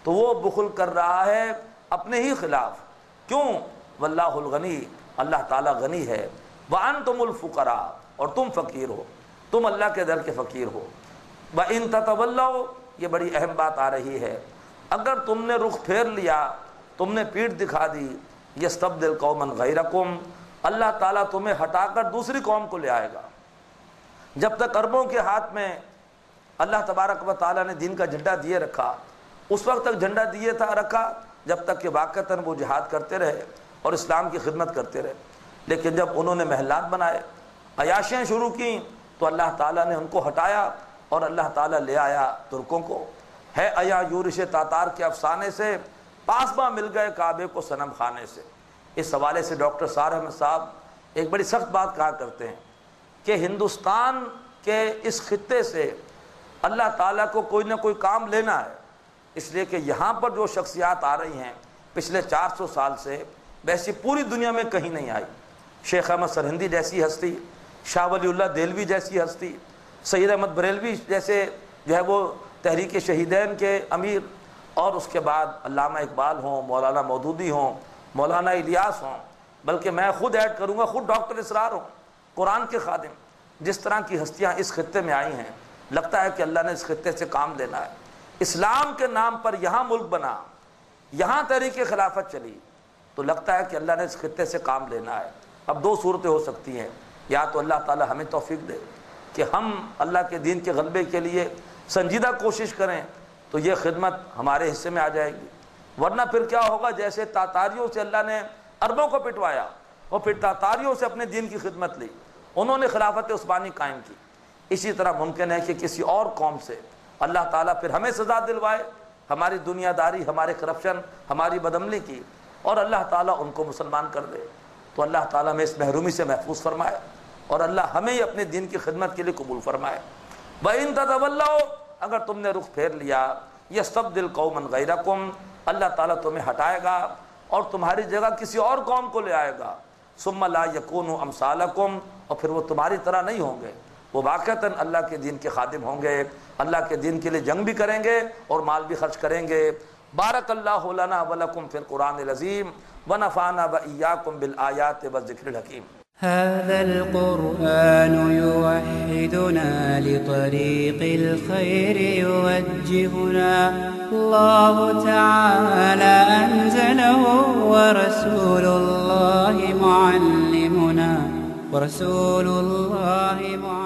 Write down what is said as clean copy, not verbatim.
تو وہ بخل کر رہا ہے اپنے ہی خلاف. کیوں؟ واللہ الغنی، اللہ تعالیٰ غنی ہے. وانتم الفقراء، اور تم فقیر ہو، تم اللہ کے در کے فقیر ہو. وان تتولوا، یہ بڑی اہم بات آ رہی ہے، اگر تم نے رخ پھیر لیا، تم نے پیٹھ دکھا دی، یستبدل قوما غیرکم، اللہ تعالیٰ تمہیں ہٹا کر دوسری قوم کو لے آئے گا. جب تک عربوں کے ہاتھ میں اللہ تبارک و تعالیٰ نے دین کا جھنڈا دیے رکھا، اس وقت تک جھنڈا دیے تھا رکھا جب تک کہ واقعتاً وہ جہاد کرتے رہے اور اسلام کی خدمت کرتے رہے. لیکن جب انہوں نے محلات بنائے، عیاشیاں شروع کیں، تو اللہ تعالیٰ نے ان کو ہٹایا اور اللہ تعالیٰ لے آیا ترکوں کو. ہے ایا یورش تاتار کے افسانے سے، پاسباں مل گئے کعبے کو صنم خانے سے. اس حوالے سے ڈاکٹر سار احمد صاحب ایک بڑی سخت بات کہا کرتے ہیں کہ ہندوستان کے اس خطے سے اللہ تعالیٰ کو کوئی نہ کوئی کام لینا ہے، اس لیے کہ یہاں پر جو شخصیات آ رہی ہیں پچھلے 400 سال سے، ویسی پوری دنیا میں کہیں نہیں آئی. شیخ احمد سرہندی جیسی ہستی، شاہ ولی اللہ دہلوی جیسی ہستی، سید احمد بریلوی جیسے جو ہے وہ تحریک شہیدین کے امیر، اور اس کے بعد علامہ اقبال ہوں، مولانا مودودی ہوں، مولانا الیاس ہوں، بلکہ میں خود ایڈ کروں گا، خود ڈاکٹر اسرار ہوں، قرآن کے خادم. جس طرح کی ہستیاں اس خطے میں آئی ہیں، لگتا ہے کہ اللہ نے اس خطے سے کام لینا ہے. اسلام کے نام پر یہاں ملک بنا، یہاں تحریک خلافت چلی، تو لگتا ہے کہ اللہ نے اس خطے سے کام لینا ہے. اب دو صورتیں ہو سکتی ہیں، یا تو اللہ تعالی ہمیں توفیق دے کہ ہم اللہ کے دین کے غلبے کے لیے سنجیدہ کوشش کریں تو یہ خدمت ہمارے حصے میں آ جائے گی، ورنہ پھر کیا ہوگا، جیسے تاتاریوں سے اللہ نے عربوں کو پٹوایا اور پھر تاتاریوں سے اپنے دین کی خدمت لی، انہوں نے خلافت عثمانی قائم کی. اسی طرح ممکن ہے کہ کسی اور قوم سے اللہ تعالیٰ پھر ہمیں سزا دلوائے، ہماری دنیا داری، ہمارے کرپشن، ہماری بدعملی کی، اور اللہ تعالیٰ ان کو مسلمان کر دے. تو اللہ تعالیٰ ہمیں اس محرومی سے محفوظ فرمائے اور اللہ ہمیں ہی اپنے دین کی خدمت کے لیے قبول فرمائے. وَإِن تَتَوَلَّوْا، اگر تم نے رخ پھیر لیا، يَسْتَبْدِلْ قَوْمًا غَيْرَكُمْ، اللہ تعالیٰ تمہیں ہٹائے گا اور تمہاری جگہ کسی اور قوم کو لے آئے گا. ثُمَّ لَا يَكُونُوا أَمْثَالَكُمْ، اور پھر وہ تمہاری طرح نہیں ہوں گے، وہ واقعتاً اللہ کے دین کے خادم ہوں گے، اللہ کے دین کے لیے جنگ بھی کریں گے اور مال بھی خرچ کریں گے. بارک اللہ لنا ولکم فی القرآن العظیم ونفعنا وإیاکم بالآیات والذکر الحکیم. هذا القرآن يوحدنا لطريق الخير يوجهنا، الله تعالى أنزله ورسول الله معلمنا، ورسول الله معلمنا.